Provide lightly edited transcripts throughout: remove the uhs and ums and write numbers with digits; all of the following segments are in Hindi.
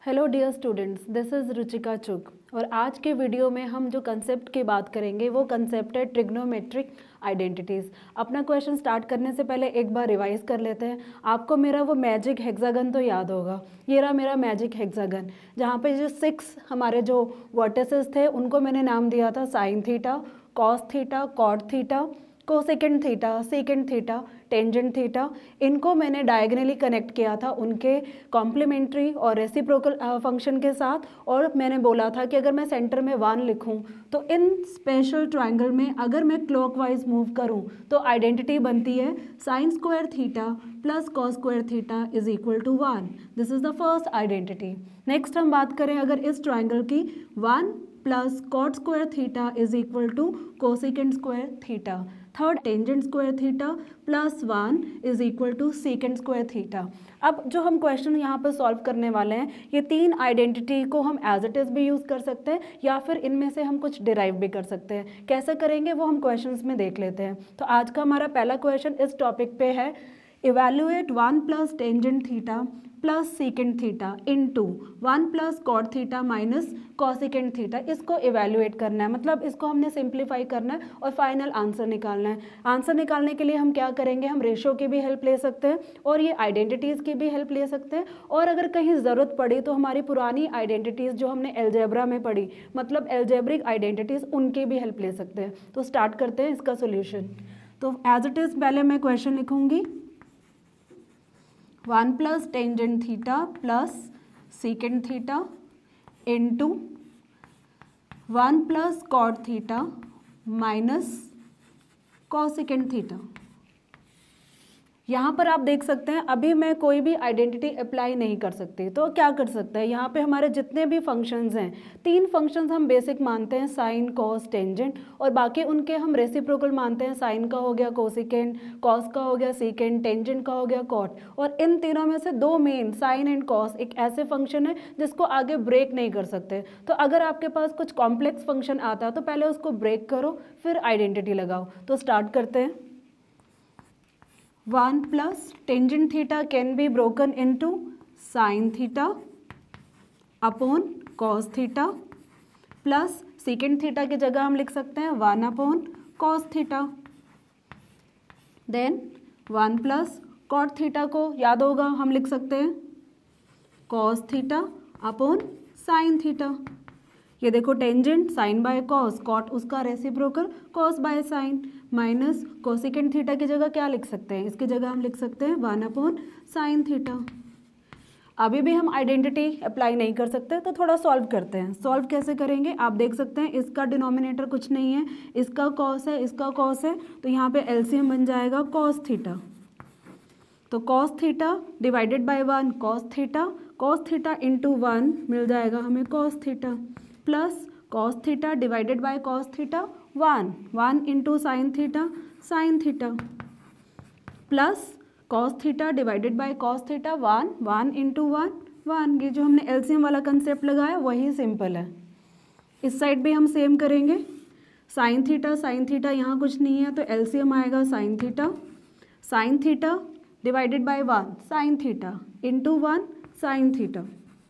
Hello dear students, this is Ruchika Chugh और आज के वीडियो में हम जो कंसेप्ट की बात करेंगे वो कंसेप्ट है ट्रिग्नोमेट्रिक आइडेंटिटीज़। अपना क्वेश्चन स्टार्ट करने से पहले एक बार रिवाइज कर लेते हैं। आपको मेरा वो मैजिक हेक्सागन तो याद होगा, ये रहा मेरा मैजिक हेक्सागन, जहाँ पे जो 6 हमारे जो वर्टिसेस थे उनको मैंने नाम दिया था sine theta, cos theta, cot theta, cosecant theta, secant theta, tangent theta. इनको मैंने डायगनली कनेक्ट किया था उनके कॉम्प्लीमेंट्री और रेसिप्रोकल फंक्शन के साथ, और मैंने बोला था कि अगर मैं सेंटर में 1 लिखूं तो इन स्पेशल ट्रायंगल में अगर मैं क्लॉकवाइज मूव करूं तो आइडेंटिटी बनती है sine square theta plus cos square theta is equal to 1। This is the first identity. Next हम बात करें अगर इस ट्रायंगल की 1 plus cot square theta is equal to cosecant square theta. Third, tangent square theta plus 1 is equal to secant square theta. अब जो हम क्वेश्चन यहाँ पर सॉल्व करने वाले हैं, ये 3 आइडेंटिटी को हम एज इट इज़ भी यूज़ कर सकते हैं या फिर इनमें से हम कुछ डिराइव भी कर सकते हैं। कैसे करेंगे वो हम क्वेश्चंस में देख लेते हैं। तो आज का हमारा पहला क्वेश्चन इस टॉपिक पे है, evaluate 1 plus tangent theta plus secant theta into 1 plus cot theta minus cosecant theta. इसको इवेल्युएट करना है, मतलब इसको हमने सिंप्लीफाई करना है और फाइनल आंसर निकालना है। आंसर निकालने के लिए हम क्या करेंगे, हम रेशो की भी हेल्प ले सकते हैं और ये आइडेंटिटीज़ की भी हेल्प ले सकते हैं, और अगर कहीं ज़रूरत पड़ी तो हमारी पुरानी आइडेंटिटीज़ जो हमने एल्जेब्रा में पढ़ी, मतलब एल्जेब्रिक आइडेंटिटीज़, उनकी भी हेल्प ले सकते हैं। तो स्टार्ट करते हैं इसका सोल्यूशन। तो एज इट इज़ पहले मैं क्वेश्चन लिखूँगी 1 plus tangent theta plus secant theta into 1 plus cot theta minus cosecant theta. यहाँ पर आप देख सकते हैं अभी मैं कोई भी आइडेंटिटी अप्लाई नहीं कर सकती, तो क्या कर सकते हैं, यहाँ पे हमारे जितने भी फंक्शंस हैं, 3 फंक्शंस हम बेसिक मानते हैं, साइन कॉस टेंजेंट, और बाकी उनके हम रेसिप्रोकल मानते हैं। साइन का हो गया कोसेकेंड, कॉस का हो गया सेकेंड, टेंजेंट का हो गया कॉट। और इन तीनों में से 2 मेन, साइन एंड कॉस, एक ऐसे फंक्शन है जिसको आगे ब्रेक नहीं कर सकते। तो अगर आपके पास कुछ कॉम्प्लेक्स फंक्शन आता है तो पहले उसको ब्रेक करो फिर आइडेंटिटी लगाओ। तो स्टार्ट करते हैं। 1 plus tangent theta can be broken into sin theta upon cos theta plus secant theta की जगह हम लिख सकते हैं 1 upon cos theta। then 1 plus cot theta को याद होगा हम लिख सकते हैं cos theta upon sin theta। ये देखो tangent sine by cos, cot उसका reciprocal cos by sine, minus cosecant theta की जगह क्या लिख सकते हैं, इसकी जगह हम लिख सकते हैं 1 अपॉन साइन थीटा। अभी भी हम आइडेंटिटी अप्लाई नहीं कर सकते, तो थोड़ा सॉल्व करते हैं। सॉल्व कैसे करेंगे आप देख सकते हैं, इसका डिनोमिनेटर कुछ नहीं है, इसका कॉस है, इसका कॉस है, तो यहाँ पे एलसीएम बन जाएगा कॉस थीटा। तो cos theta divided by 1 cos theta into 1 मिल जाएगा हमें cos theta, plus cos theta divided by cos theta 1 into sine theta, plus cos theta divided by cos theta 1 into 1। ये जो हमने एलसीएम वाला कंसेप्ट लगाया वही सिंपल है। इस साइड भी हम सेम करेंगे। साइन थीटा यहाँ कुछ नहीं है तो एलसीएम आएगा sine theta divided by 1 sine theta into 1 sine theta,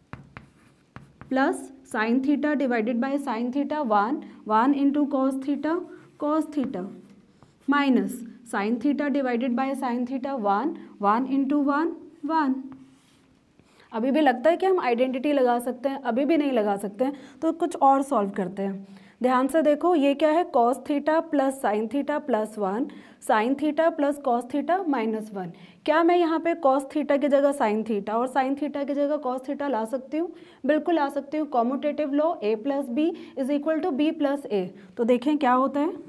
plus sine theta divided by sine theta 1 into cos theta, minus sine theta divided by sine theta 1 into 1। अभी भी लगता है कि हम आइडेंटिटी लगा सकते हैं, अभी भी नहीं लगा सकते हैं, तो कुछ और सॉल्व करते हैं। ध्यान से देखो ये क्या है, cos theta plus sine theta plus 1, sine theta plus cos theta minus 1। क्या मैं यहाँ पे कॉस थीटा की जगह साइन थीटा और साइन थीटा की जगह कॉस थीटा ला सकती हूँ? बिल्कुल ला सकती हूँ। Commutative law a plus B is equal to B plus A. तो देखें क्या होता है,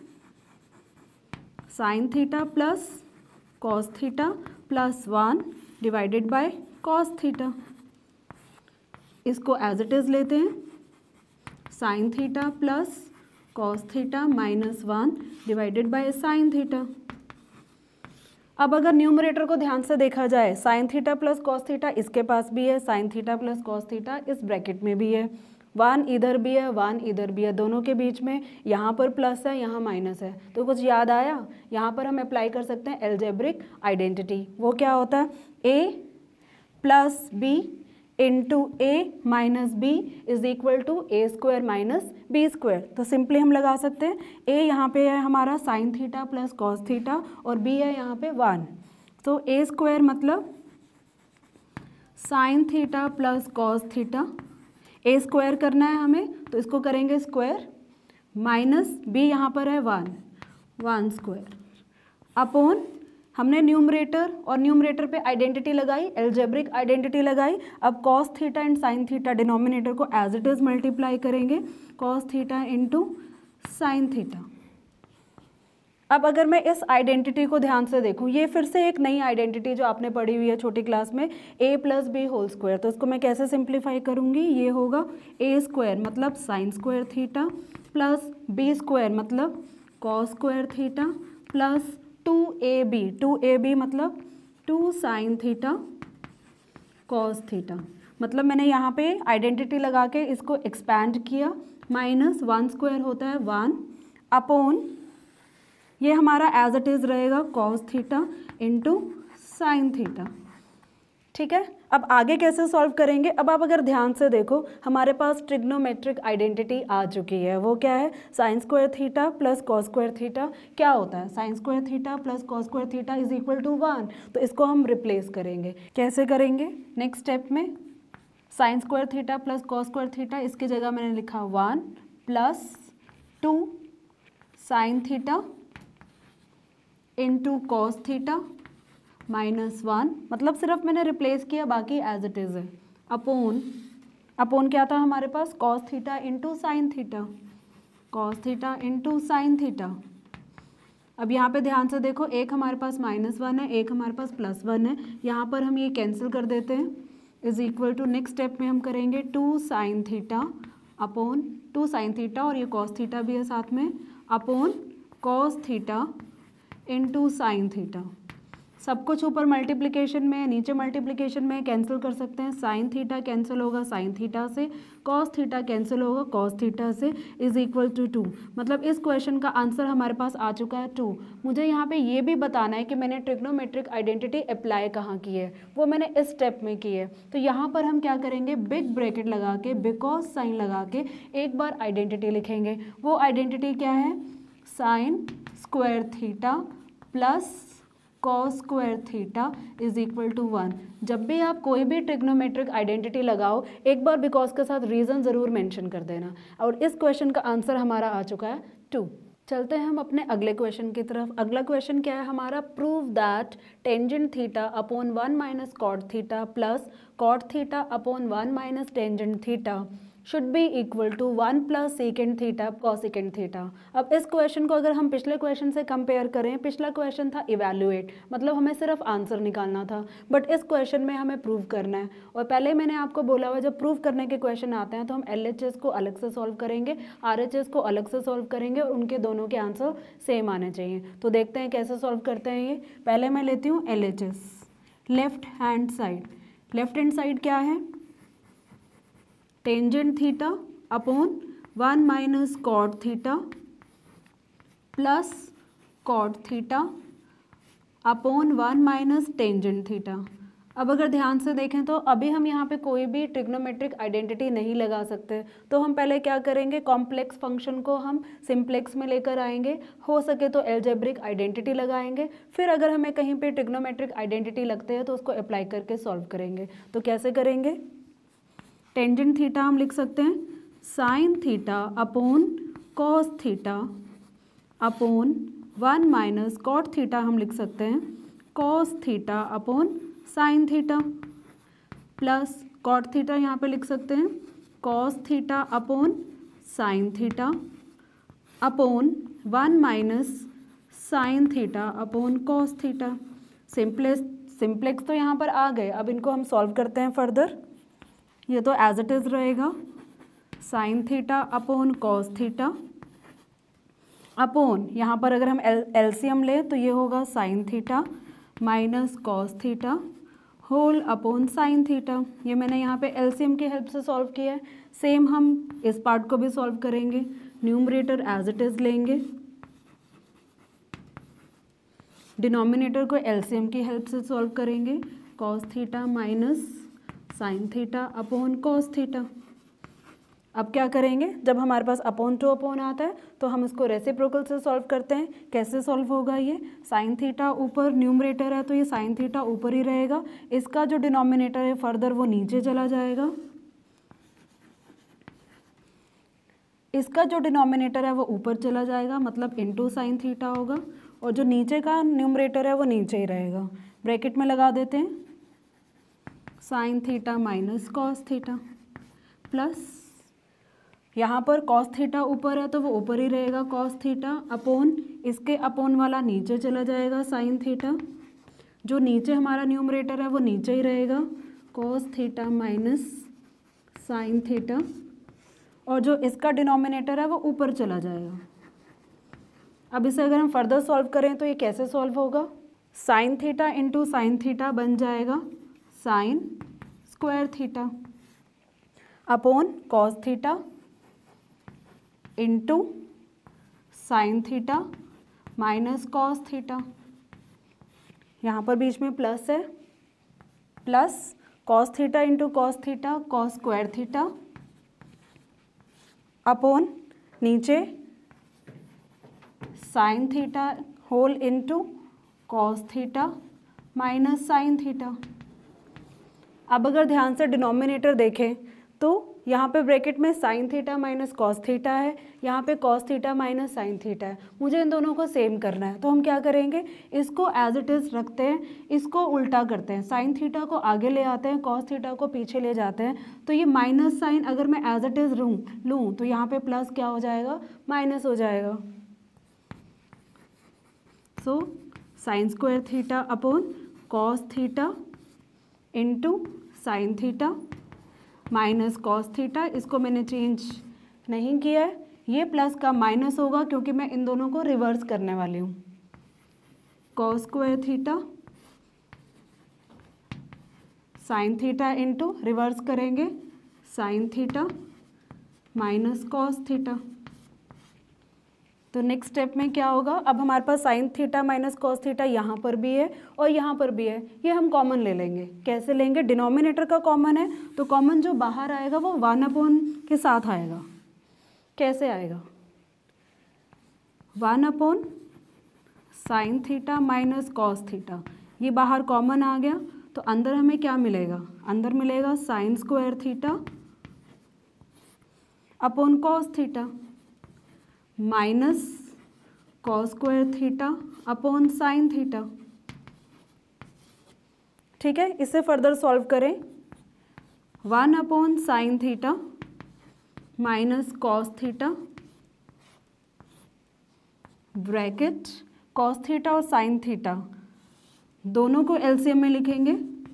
sine theta plus cos theta plus 1 divided by cos theta. इसको एज इट इज़ लेते हैं, sine theta plus cos theta minus 1 divided by sine theta. अब अगर न्यूमरेटर को ध्यान से देखा जाए, sine theta plus cos theta इसके पास भी है, sine theta plus cos theta इस ब्रैकेट में भी है, 1 इधर भी है 1 इधर भी है, दोनों के बीच में यहाँ पर प्लस है यहाँ माइनस है। तो कुछ याद आया, यहाँ पर हम अप्लाई कर सकते हैं एल्जेब्रिक आइडेंटिटी। वो क्या होता है, a plus B into A minus B is equal to A square minus B square. तो सिंपली हम लगा सकते हैं ए यहाँ पे है हमारा sine theta plus cos theta और बी है यहाँ पे 1। तो ए स्क्वायर मतलब sine theta plus cos theta, A square करना है हमें तो इसको करेंगे स्क्वायर, माइनस बी यहाँ पर है 1 स्क्वायर अपॉन, हमने न्यूमरेटर और न्यूमरेटर पे आइडेंटिटी लगाई, एल्जेब्रिक आइडेंटिटी लगाई। अब cos theta and sine theta denominator को एज इट इज मल्टीप्लाई करेंगे, cos theta into sine theta. अब अगर मैं इस आइडेंटिटी को ध्यान से देखूं, ये फिर से एक नई आइडेंटिटी जो आपने पढ़ी हुई है छोटी क्लास में, a plus B whole square. तो इसको मैं कैसे सिंप्लीफाई करूंगी, ये होगा a स्क्वायर मतलब sine square theta plus b square मतलब cos square theta plus 2ab मतलब 2 साइन थीटा कॉस थीटा। मतलब मैंने यहाँ पे आइडेंटिटी लगा के इसको एक्सपैंड किया, माइनस 1 स्क्वायर होता है 1 अपॉन, ये हमारा एज इट इज़ रहेगा cos theta into sine theta. ठीक है, अब आगे कैसे सॉल्व करेंगे। अब आप अगर ध्यान से देखो हमारे पास ट्रिग्नोमेट्रिक आइडेंटिटी आ चुकी है, वो क्या है, sine square theta plus cos square theta क्या होता है, sine square theta plus cos square theta is equal to 1। तो इसको हम रिप्लेस करेंगे, कैसे करेंगे, नेक्स्ट स्टेप में sine square theta plus cos square theta, इसकी जगह मैंने लिखा 1 plus 2 sine theta into cos theta minus 1, मतलब सिर्फ मैंने रिप्लेस किया, बाकी एज इट इज़ है, अपॉन क्या था हमारे पास, cos theta into sine theta, cos theta into sine theta. अब यहाँ पे ध्यान से देखो, एक हमारे पास -1 है, एक हमारे पास +1 है, यहाँ पर हम ये कैंसिल कर देते हैं, is equal to next step में हम करेंगे 2 sine theta upon 2 sine theta और ये कॉस थीटा भी है साथ में, upon cos theta into sine theta. सब कुछ ऊपर मल्टीप्लिकेशन में, नीचे मल्टीप्लिकेशन में, कैंसिल कर सकते हैं, साइन थीटा कैंसिल होगा साइन थीटा से, कॉस थीटा कैंसिल होगा कॉस थीटा से, इज इक्वल टू 2। मतलब इस क्वेश्चन का आंसर हमारे पास आ चुका है 2। मुझे यहाँ पे ये भी बताना है कि मैंने ट्रिग्नोमेट्रिक आइडेंटिटी अप्लाई कहाँ की है, वो मैंने इस स्टेप में की है। तो यहाँ पर हम क्या करेंगे, बिग ब्रैकेट लगा के, बिकॉज साइन लगा के एक बार आइडेंटिटी लिखेंगे। वो आइडेंटिटी क्या है, sine square theta plus cos square theta is equal to 1। जब भी आप कोई भी ट्रिग्नोमेट्रिक आइडेंटिटी लगाओ, एक बार बिकॉज के साथ रीज़न ज़रूर मेंशन कर देना। और इस क्वेश्चन का आंसर हमारा आ चुका है 2। चलते हैं हम अपने अगले क्वेश्चन की तरफ। अगला क्वेश्चन क्या है हमारा, prove that tangent theta upon 1 minus cot theta plus cot theta upon 1 minus tangent theta should be equal to 1 plus secant theta cosecant theta. अब इस क्वेश्चन को अगर हम पिछले क्वेश्चन से कंपेयर करें, पिछला क्वेश्चन था इवैल्यूएट, मतलब हमें सिर्फ आंसर निकालना था, बट इस क्वेश्चन में हमें प्रूव करना है। और पहले मैंने आपको बोला हुआ जब प्रूव करने के क्वेश्चन आते हैं तो हम LHS को अलग से सॉल्व करेंगे, RHS को अलग से सॉल्व करेंगे और उनके दोनों के आंसर सेम आने चाहिए। तो देखते हैं कैसे सॉल्व करते हैं ये। पहले मैं लेती हूँ LHS, left hand side. Left hand side क्या है, tangent theta upon 1 minus cot theta plus cot theta upon 1 minus tangent theta. अब अगर ध्यान से देखें तो अभी हम यहाँ पे कोई भी ट्रिग्नोमेट्रिक आइडेंटिटी नहीं लगा सकते, तो हम पहले क्या करेंगे, कॉम्प्लेक्स फंक्शन को हम सिंप्लेक्स में लेकर आएंगे, हो सके तो एल्जेब्रिक आइडेंटिटी लगाएंगे, फिर अगर हमें कहीं पे ट्रिग्नोमेट्रिक आइडेंटिटी लगते हैं तो उसको अप्लाई करके सॉल्व करेंगे। तो कैसे करेंगे, टेंजेंट थीटा हम लिख सकते हैं sine theta upon cos theta upon 1 minus cot theta हम लिख सकते हैं cos theta upon sine theta plus cot theta यहाँ पे लिख सकते हैं cos theta upon sine theta upon 1 minus sine theta upon cos theta. Simplex तो यहाँ पर आ गए, अब इनको हम सॉल्व करते हैं फर्दर। ये तो एज इट इज़ रहेगा sine theta upon cos theta upon, यहाँ पर अगर हम एलसीएम लें तो ये होगा sine theta minus cos theta whole upon sine theta. ये मैंने यहाँ पे एलसीएम की हेल्प से सॉल्व किया है। सेम हम इस पार्ट को भी सॉल्व करेंगे, न्यूमरेटर एज इट इज़ लेंगे, डिनोमिनेटर को एलसीएम की हेल्प से सॉल्व करेंगे, cos theta minus sine theta upon cos theta. अब क्या करेंगे, जब हमारे पास अपॉन टू अपॉन आता है तो हम इसको रेसिप्रोकल से सॉल्व करते हैं। कैसे सॉल्व होगा ये, साइन थीटा ऊपर न्यूमरेटर है तो ये साइन थीटा ऊपर ही रहेगा, इसका जो डिनोमिनेटर है फर्दर वो नीचे चला जाएगा, इसका जो डिनोमिनेटर है वो ऊपर चला जाएगा, मतलब इनटू साइन थीटा होगा, और जो नीचे का न्यूमरेटर है वो नीचे ही रहेगा। ब्रैकेट में लगा देते हैं sine theta minus cos theta plus, यहाँ पर कॉस थीटा ऊपर है तो वो ऊपर ही रहेगा कॉस थीटा, अपोन इसके अपोन वाला नीचे चला जाएगा साइन थीटा, जो नीचे हमारा न्यूमरेटर है वो नीचे ही रहेगा cos theta minus sine theta, और जो इसका डिनोमिनेटर है वो ऊपर चला जाएगा। अब इसे अगर हम फर्दर सॉल्व करें तो ये कैसे सॉल्व होगा, sine theta into sine theta बन जाएगा sine square theta upon cos theta into sine theta minus cos theta, यहाँ पर बीच में प्लस है, plus cos theta into cos theta cos square theta upon नीचे sine theta whole into cos theta minus sine theta. अब अगर ध्यान से डिनोमिनेटर देखें तो यहाँ पे ब्रैकेट में sine theta minus cos theta है, यहाँ पे cos theta minus sine theta है, मुझे इन दोनों को सेम करना है। तो हम क्या करेंगे, इसको एज इट इज़ रखते हैं, इसको उल्टा करते हैं, साइन थीटा को आगे ले आते हैं, कॉस थीटा को पीछे ले जाते हैं, तो ये माइनस साइन अगर मैं एज इट इज़ लूँ तो यहाँ पे प्लस क्या हो जाएगा, माइनस हो जाएगा। So sine square theta upon cos theta into sine theta minus cos theta, इसको मैंने चेंज नहीं किया है, ये प्लस का माइनस होगा क्योंकि मैं इन दोनों को रिवर्स करने वाली हूँ, cos square theta sine theta into reverse करेंगे sine theta minus cos theta. तो नेक्स्ट स्टेप में क्या होगा, अब हमारे पास sine theta minus cos theta यहाँ पर भी है और यहाँ पर भी है, ये हम कॉमन ले लेंगे। कैसे लेंगे, डिनोमिनेटर का कॉमन है तो कॉमन जो बाहर आएगा वो 1 के साथ आएगा। कैसे आएगा, 1 sine theta minus cos theta, ये बाहर कॉमन आ गया तो अंदर हमें क्या मिलेगा, अंदर मिलेगा sine square theta upon cos theta minus cos square theta upon sine theta. ठीक है, इसे फर्दर सॉल्व करें, 1 sine theta minus cos theta bracket cos theta और साइन थीटा दोनों को एलसीएम में लिखेंगे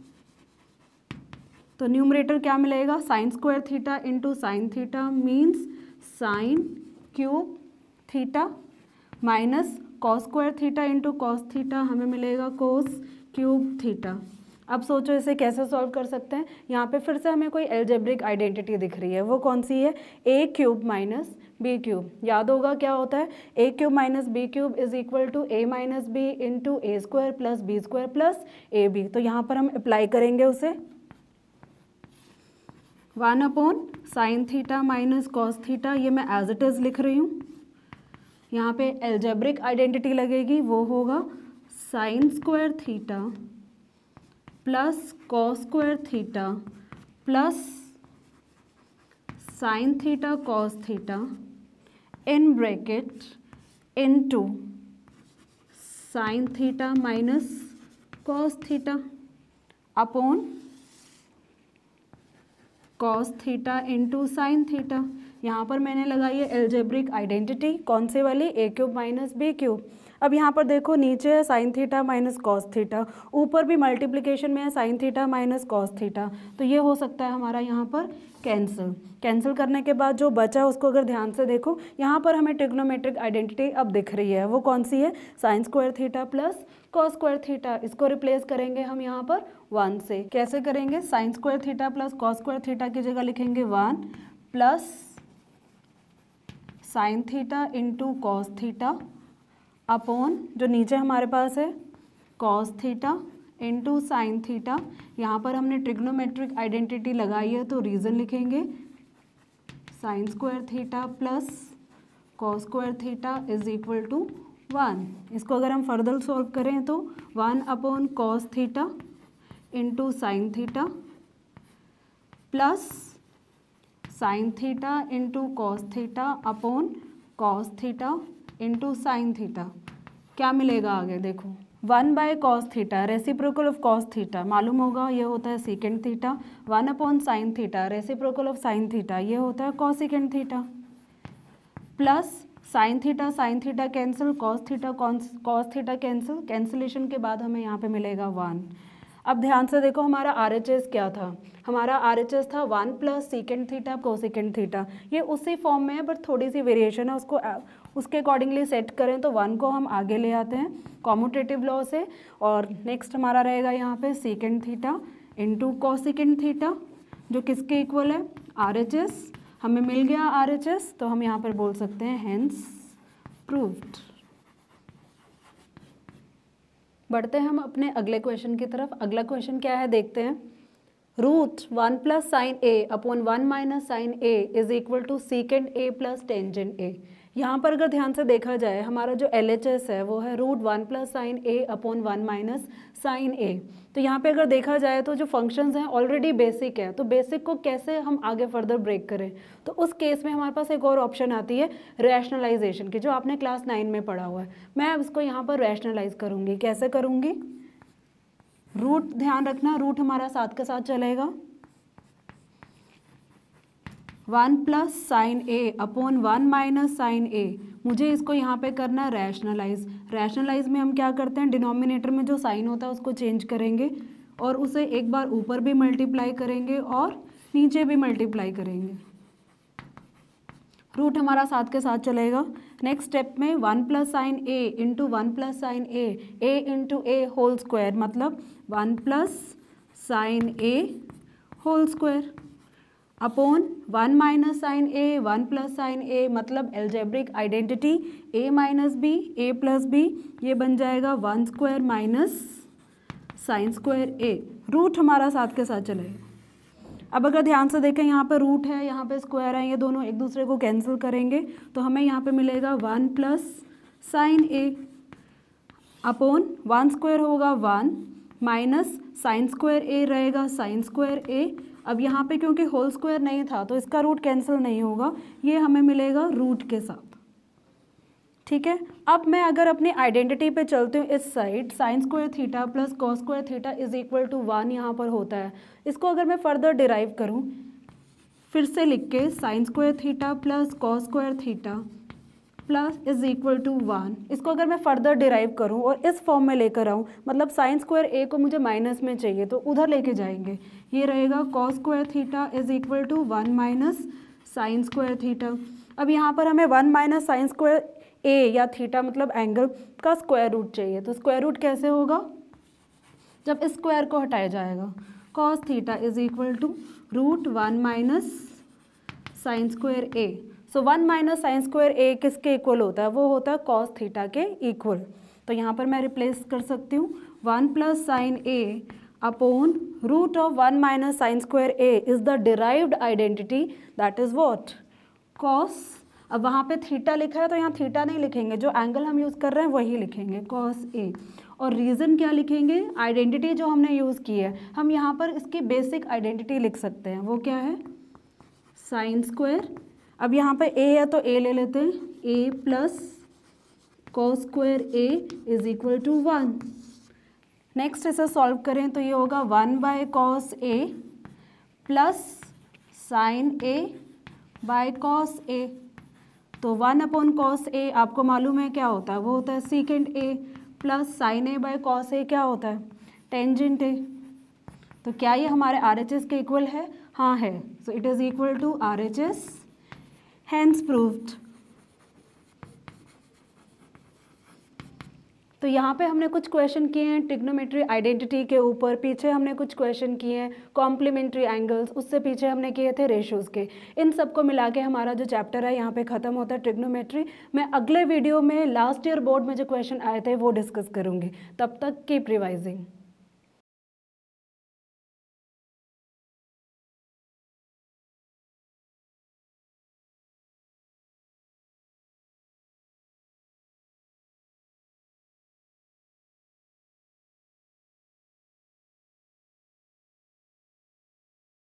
तो न्यूमरेटर क्या मिलेगा, sine square theta into sine theta means sine cube theta minus cos square theta into cos theta हमें मिलेगा कोस क्यूब थीटा। अब सोचो इसे कैसे सॉल्व कर सकते हैं, यहाँ पे फिर से हमें कोई एल्जेब्रिक आइडेंटिटी दिख रही है, वो कौन सी है, A cube minus B cube. याद होगा क्या होता है, A cube minus B cube is equal to A minus B into A square plus B square plus A B. तो यहाँ पर हम अप्लाई करेंगे उसे, 1 sine theta minus cos theta, ये मैं एज इट इज़ लिख रही हूँ, यहाँ पे एल्जेब्रिक आइडेंटिटी लगेगी, वो होगा sine square theta plus cos square theta plus sine theta cos theta in bracket into sine theta minus cos theta upon cos theta into sine theta. यहाँ पर मैंने लगाई है एल्जेब्रिक आइडेंटिटी, कौन से वाली, A cube minus B cube. अब यहाँ पर देखो नीचे है sine theta minus cos theta, ऊपर भी मल्टीप्लिकेशन में है sine theta minus cos theta, तो ये हो सकता है हमारा यहाँ पर कैंसिल करने के बाद जो बचा है उसको अगर ध्यान से देखो, यहाँ पर हमें ट्रिग्नोमेट्रिक आइडेंटिटी अब दिख रही है, वो कौन सी है, sine square theta plus cos square theta. इसको रिप्लेस करेंगे हम यहाँ पर 1 से। कैसे करेंगे, sine square theta plus cos square theta की जगह लिखेंगे 1 plus sine theta into cos theta upon जो नीचे हमारे पास है cos theta into sine theta. यहाँ पर हमने ट्रिग्नोमेट्रिक आइडेंटिटी लगाई है तो रीज़न लिखेंगे sine square theta plus cos square theta is equal to 1। इसको अगर हम फर्दर सॉल्व करें तो 1 cos theta into sine theta plus sine theta into cos theta upon cos theta into sine theta. क्या मिलेगा आगे देखो 1/cos theta reciprocal of cos theta मालूम होगा ये होता है secant theta. 1/sin theta reciprocal of sin theta ये होता है cosecant theta plus sin theta cancel cos theta cancel. Cancellation के बाद हमें यहाँ पे मिलेगा 1। अब ध्यान से देखो हमारा RHS क्या था, हमारा RHS था 1 + secant थीटा कोसेकेंट थीटा। ये उसी फॉर्म में है बट थोड़ी सी वेरिएशन है, उसको उसके अकॉर्डिंगली सेट करें तो 1 को हम आगे ले आते हैं कॉम्यूटेटिव लॉ से। और नेक्स्ट हमारा रहेगा यहाँ पे secant theta into cosecant theta जो किसके इक्वल है RHS। हमें मिल गया RHS तो हम यहाँ पर बोल सकते हैं हेंस प्रूव्ड। बढ़ते हैं हम अपने अगले क्वेश्चन की तरफ। अगला क्वेश्चन क्या है देखते हैं। Root 1 + sin a upon 1 - sin a is equal to secant a + tangent a। यहाँ पर अगर ध्यान से देखा जाए हमारा जो LHS है वो है root 1 + sin a upon 1 - sin a। तो यहाँ पे अगर देखा जाए तो जो फंक्शंस हैं ऑलरेडी बेसिक है, तो बेसिक को कैसे हम आगे फर्दर ब्रेक करें। तो उस केस में हमारे पास एक और ऑप्शन आती है रैशनलाइजेशन की, जो आपने क्लास 9 में पढ़ा हुआ है। मैं उसको यहाँ पर रैशनलाइज करूँगी। कैसे करूँगी, रूट ध्यान रखना रूट हमारा साथ के साथ चलेगा 1 + sin a upon 1 - sin a। मुझे इसको यहाँ पे करना है रैशनलाइज। रैशनलाइज में हम क्या करते हैं डिनोमिनेटर में जो साइन होता है उसको चेंज करेंगे और उसे एक बार ऊपर भी मल्टीप्लाई करेंगे और नीचे भी मल्टीप्लाई करेंगे। रूट हमारा साथ के साथ चलेगा। नेक्स्ट स्टेप में 1 + sin a into 1 + sin a into a whole square मतलब 1 + sin a whole square upon 1 - sin a 1 + sin a मतलब algebraic identity a - b a + b ये बन जाएगा 1 square minus sine square a। Root हमारा साथ के साथ चलेगा। अब अगर ध्यान से देखें यहाँ पे रूट है यहाँ पे स्क्वायर है, ये दोनों एक दूसरे को कैंसिल करेंगे तो हमें यहाँ पे मिलेगा 1 + sin a अपॉन 1 स्क्वायर होगा 1 माइनस साइन स्क्वायर a रहेगा साइन स्क्वायर a। अब यहाँ पे क्योंकि होल स्क्वायर नहीं था तो इसका रूट कैंसिल नहीं होगा, ये हमें मिलेगा रूट के साथ। ठीक है, अब मैं अगर अपनी आइडेंटिटी पे चलती हूँ इस side sine square theta plus cos square theta is equal to 1 यहाँ पर होता है। इसको अगर मैं फर्दर डिराइव करूँ फिर से लिख के sine square theta plus cos square theta plus is equal to 1, इसको अगर मैं फर्दर डिराइव करूं और इस फॉर्म में लेकर आऊं मतलब साइन स्क्वायर a को मुझे माइनस में चाहिए तो उधर लेके जाएंगे। ये रहेगा cos square theta is equal to 1 minus sine square theta. अब यहाँ पर हमें 1 माइनस साइन स्क्वायर a या थीटा मतलब एंगल का स्क्वायर रूट चाहिए। तो स्क्वायर रूट कैसे होगा, जब इस स्क्वायर को हटाया जाएगा। Cos theta is equal to root 1 minus sine square a। So 1 minus sine square a किसके इक्वल होता है, वो होता है कॉस थीटा के इक्वल। तो यहाँ पर मैं रिप्लेस कर सकती हूँ 1 + sin a upon root of 1 minus sine square a is the derived identity that is what cos. अब वहाँ पे थीटा लिखा है तो यहाँ थीटा नहीं लिखेंगे, जो एंगल हम यूज़ कर रहे हैं वही लिखेंगे कॉस a। और रीज़न क्या लिखेंगे, आइडेंटिटी जो हमने यूज़ की है हम यहाँ पर इसकी बेसिक आइडेंटिटी लिख सकते हैं, वो क्या है साइन स्क्वायर। अब यहाँ पे a है तो a ले लेते हैं, a plus cos square a is equal to 1। Next इसे सॉल्व करें तो ये होगा 1/cos a plus sine a by cos a। तो 1/cos a आपको मालूम है क्या होता है, वो होता है secant a plus sine a by cos a क्या होता है टेंजेंट a। तो क्या ये हमारे RHS के इक्वल है, हाँ है। So it is equal to RHS hence proved. तो यहाँ पे हमने कुछ क्वेश्चन किए हैं ट्रिग्नोमेट्री आइडेंटिटी के ऊपर, पीछे हमने कुछ क्वेश्चन किए हैं कॉम्प्लीमेंट्री एंगल्स, उससे पीछे हमने किए थे रेशोज़ के। इन सबको मिला के हमारा जो चैप्टर है यहाँ पे ख़त्म होता है ट्रिग्नोमेट्री। मैं अगले वीडियो में लास्ट ईयर बोर्ड में जो क्वेश्चन आए थे वो डिस्कस करूँगी। तब तक कीप रिवाइजिंग।